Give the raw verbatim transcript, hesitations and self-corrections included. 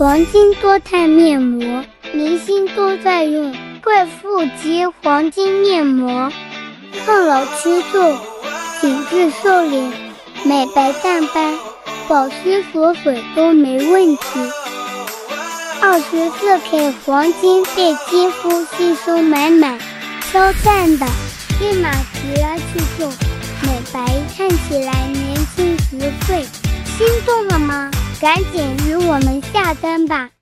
黄金多肽面膜，明星都在用，贵妇级黄金面膜，抗老祛皱，紧致瘦脸，美白淡斑，保湿锁水都没问题。二十四 K 黄金被肌肤吸收满满，超赞的，立马提了去做美白，看起来年轻十岁。心动了吗？赶紧与我们下单吧！